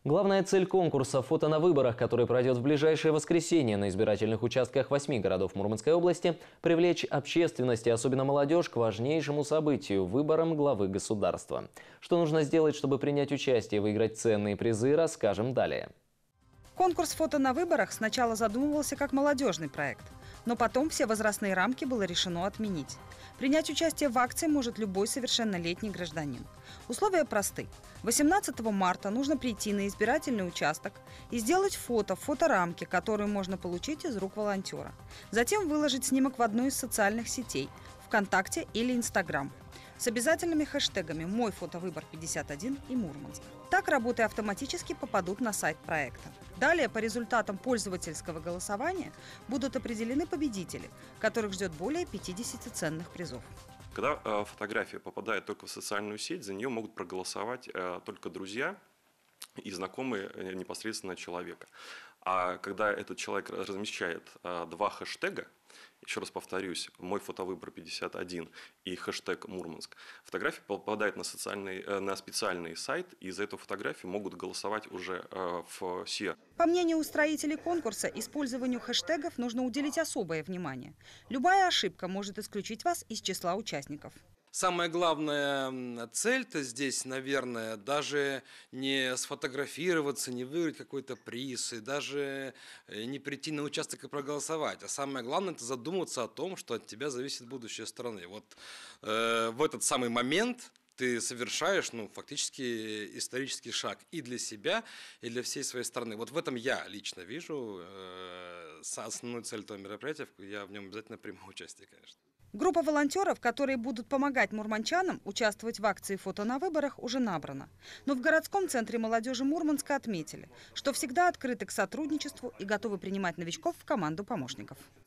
Главная цель конкурса «Фото на выборах», который пройдет в ближайшее воскресенье на избирательных участках 8 городов Мурманской области, привлечь общественность и особенно молодежь к важнейшему событию – выборам главы государства. Что нужно сделать, чтобы принять участие и выиграть ценные призы, расскажем далее. Конкурс «Фото на выборах» сначала задумывался как молодежный проект, но потом все возрастные рамки было решено отменить. Принять участие в акции может любой совершеннолетний гражданин. Условия просты. 18 марта нужно прийти на избирательный участок и сделать фото в фоторамке, которую можно получить из рук волонтера. Затем выложить снимок в одну из социальных сетей – ВКонтакте или Инстаграм, с обязательными хэштегами «Мой фотовыбор 51» и «Мурманск». Так работы автоматически попадут на сайт проекта. Далее по результатам пользовательского голосования будут определены победители, которых ждет более 50 ценных призов. Когда фотография попадает только в социальную сеть, за нее могут проголосовать только друзья и знакомые непосредственно человека. А когда этот человек размещает два хэштега, еще раз повторюсь, «Мой фотовыбор 51» и хэштег «Мурманск», фотография попадает на специальный сайт, и за эту фотографию могут голосовать уже все. По мнению устроителей конкурса, использованию хэштегов нужно уделить особое внимание. Любая ошибка может исключить вас из числа участников. Самая главная цель-то здесь, наверное, даже не сфотографироваться, не выиграть какой-то приз, и даже не прийти на участок и проголосовать. А самое главное – это задуматься о том, что от тебя зависит будущее страны. Вот в этот самый момент ты совершаешь, фактически исторический шаг и для себя, и для всей своей страны. Вот в этом я лично вижу основную цель этого мероприятия. Я в нем обязательно приму участие, конечно. Группа волонтеров, которые будут помогать мурманчанам участвовать в акции «Фото на выборах», уже набрана. Но в городском центре молодежи Мурманска отметили, что всегда открыты к сотрудничеству и готовы принимать новичков в команду помощников.